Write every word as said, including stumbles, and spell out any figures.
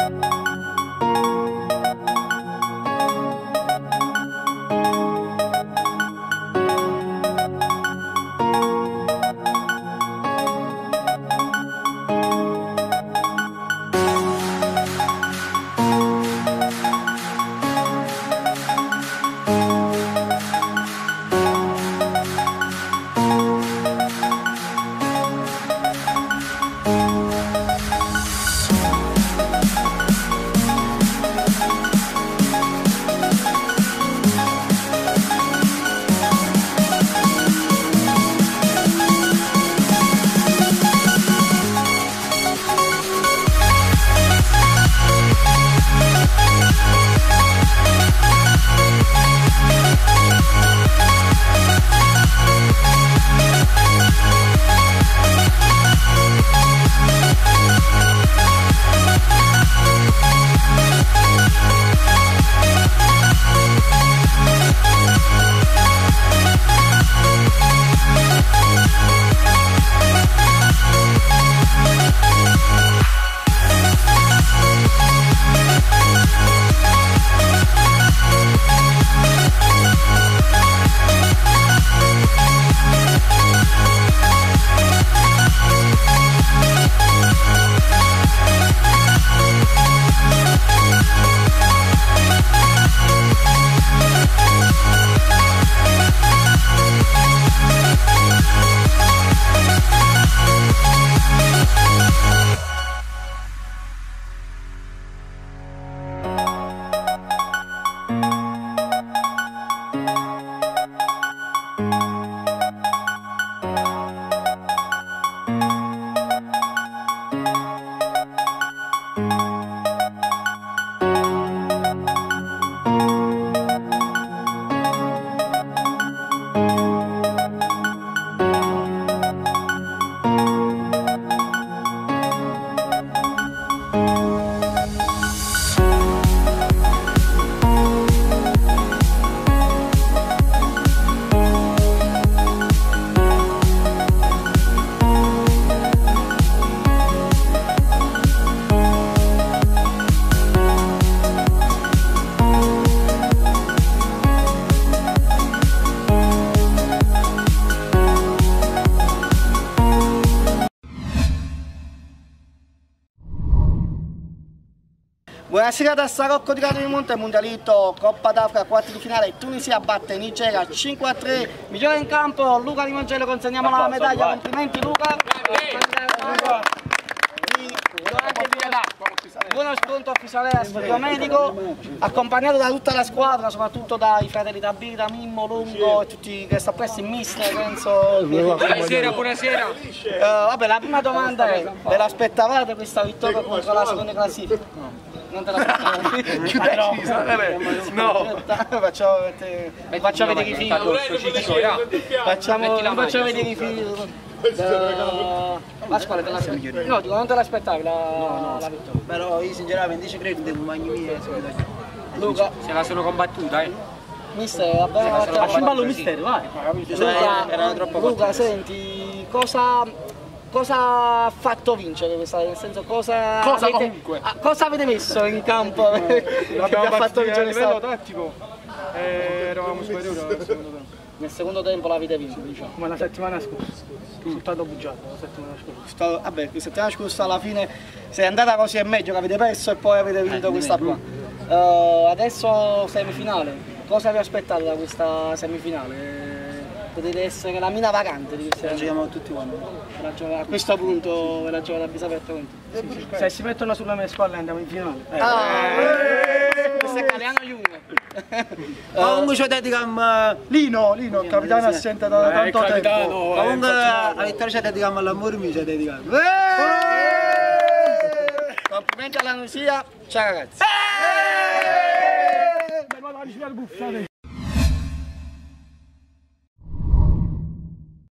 Buonasera da Sarocco di Cato di Monte, Mondialito, Coppa d'Africa, quarti di finale, Tunisia batte Nigeria cinque a tre, migliore in campo Luca Di Mangello, consegniamo la medaglia, complimenti Luca. Buono sconto ufficiale a studio medico, accompagnato da tutta la squadra, soprattutto dai fratelli Tabì, da Mimmo, Lungo e tutti che sta presso in mister, penso. Buonasera, buonasera. Uh, vabbè, la prima domanda è, ve l'aspettavate questa vittoria contro la seconda classifica? No. Non te l'aspettavate? Più decisa, no. Facciamo, facciamo vedere i figli. Facciamo, facciamo vedere i figli. Uh, la squadra te l'aspettavi? No, dico, non te l'aspettavi la, no, no, la vittoria. Però io sinceramente ci credo che compagni miei. Luca, se la sono combattuta, eh. Mister, vabbè, faccio un ballo mister, vai. Luca, era troppo Luca, senti, cosa, cosa ha fatto vincere questa, nel senso cosa, cosa, avete, a, cosa avete messo in campo che ha fatto vincere a livello tattico? Eh, eravamo superiori al secondo tempo. Nel secondo tempo l'avete vinto, diciamo. Come la settimana scorsa. Risultato bugiato la settimana scorsa. Vabbè, la settimana scorsa alla fine se è andata così è meglio che avete perso e poi avete vinto eh, questa qua. Uh, adesso semifinale, cosa vi aspettate da questa semifinale? Potete essere la mina vacante di questa. La giochiamo tutti quanti. A questo punto ve la giocate a viso aperto quanti? Sì, sì. Se si mettono sulle mie spalle andiamo in finale. Eh. Ah, eh. Questo è Caliano Junior. Comunque ci dedicam Lino, Lino, il capitano assente da tanto eh, tempo. Comunque la vittoria ci dedicam all'amore mio, ci dedicam. Complimenti alla Nusia, ciao ragazzi.